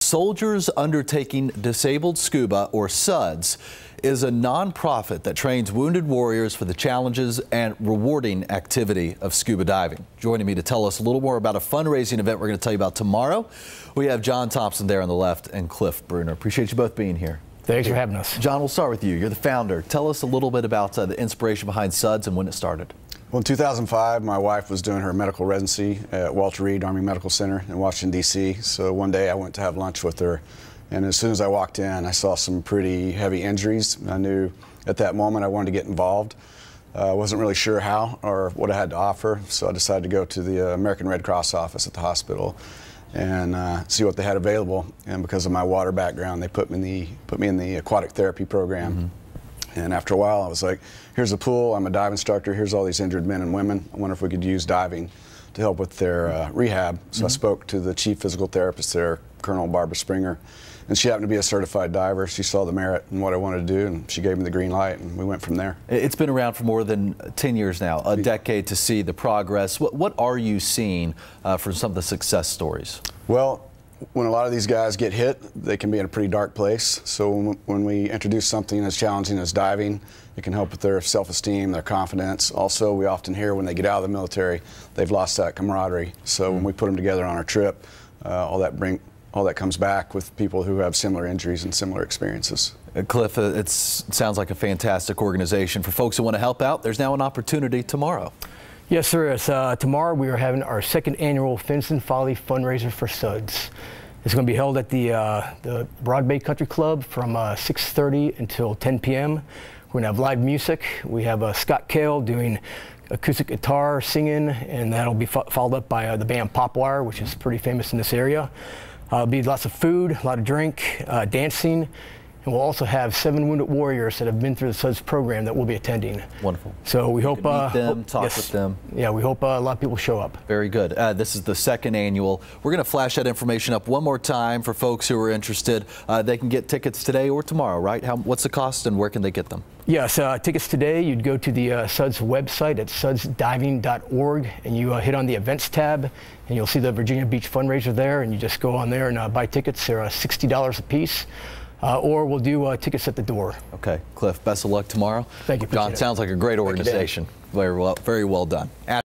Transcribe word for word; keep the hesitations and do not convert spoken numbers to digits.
Soldiers Undertaking Disabled Scuba, or SUDS, is a nonprofit that trains wounded warriors for the challenges and rewarding activity of scuba diving. Joining me to tell us a little more about a fundraising event we're going to tell you about tomorrow, we have John Thompson there on the left and Cliff Bruner. Appreciate you both being here. Thanks for having us. John, we'll start with you. You're the founder. Tell us a little bit about uh, the inspiration behind SUDS and when it started. Well, in two thousand five, my wife was doing her medical residency at Walter Reed Army Medical Center in Washington, D C So one day I went to have lunch with her, and as soon as I walked in, I saw some pretty heavy injuries. I knew at that moment I wanted to get involved. I uh, wasn't really sure how or what I had to offer, so I decided to go to the uh, American Red Cross office at the hospital and uh, see what they had available. And because of my water background, they put me in the, put me in the aquatic therapy program. Mm-hmm. And after a while, I was like, here's a pool, I'm a dive instructor, here's all these injured men and women. I wonder if we could use diving to help with their uh, rehab. So mm-hmm. I spoke to the chief physical therapist there, Colonel Barbara Springer, and she happened to be a certified diver. She saw the merit in what I wanted to do, and she gave me the green light, and we went from there. It's been around for more than ten years now, a decade to see the progress. What, what are you seeing uh, from some of the success stories? Well, when a lot of these guys get hit, they can be in a pretty dark place. So when, when we introduce something as challenging as diving, it can help with their self-esteem, their confidence. Also, we often hear when they get out of the military, they've lost that camaraderie. So mm-hmm. when we put them together on our trip, uh, all that bring, all that comes back with people who have similar injuries and similar experiences. Uh, Cliff, uh, it sounds like a fantastic organization. For folks who want to help out, there's now an opportunity tomorrow. Yes, there is. Uh, tomorrow we are having our second annual Fins and Folly fundraiser for SUDS. It's going to be held at the, uh, the Broad Bay Country Club from uh, six thirty until ten p m We're going to have live music. We have uh, Scott Kale doing acoustic guitar, singing, and that'll be fo followed up by uh, the band Popwire, which is pretty famous in this area. Uh, there'll be lots of food, a lot of drink, uh, dancing. And we'll also have seven wounded warriors that have been through the SUDS program that will be attending. Wonderful. So we you hope can meet uh, them, hope, talk yes. with them. Yeah, we hope uh, a lot of people show up. Very good. Uh, this is the second annual. We're going to flash that information up one more time for folks who are interested. Uh, they can get tickets today or tomorrow, right? How, what's the cost and where can they get them? Yes, uh, tickets today. You'd go to the uh, SUDS website at suds diving dot org, and you uh, hit on the events tab, and you'll see the Virginia Beach fundraiser there, and you just go on there and uh, buy tickets. They're uh, sixty dollars a piece. Uh, or we'll do uh, tickets at the door. Okay, Cliff, best of luck tomorrow. Thank you. John, sounds like a great organization. Very well, very well done.